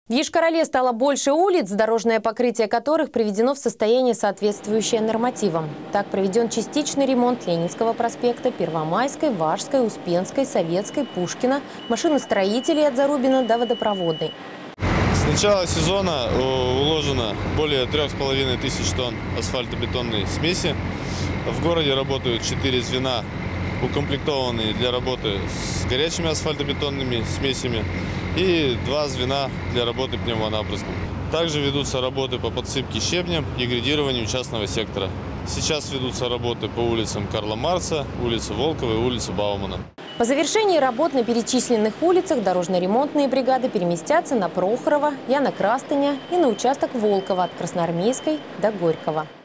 В Йошкар-Оле стало больше улиц, дорожное покрытие которых приведено в состояние, соответствующее нормативам. Так проведен частичный ремонт Ленинского проспекта, Первомайской, Важской, Успенской, Советской, Пушкина, машиностроителей от Зарубина до Водопроводной. С начала сезона уложено более 3500 тонн асфальтобетонной смеси. В городе работают 4 звена, укомплектованные для работы с горячими асфальтобетонными смесями, и 2 звена для работы пневмонапрыском. Также ведутся работы по подсыпке щебнем и грейдированию частного сектора. Сейчас ведутся работы по улицам Карла Маркса, улице Волковой, улице Баумана. По завершении работ на перечисленных улицах дорожно-ремонтные бригады переместятся на Прохорова, Яна Крастыня и на участок Волкова от Красноармейской до Горького.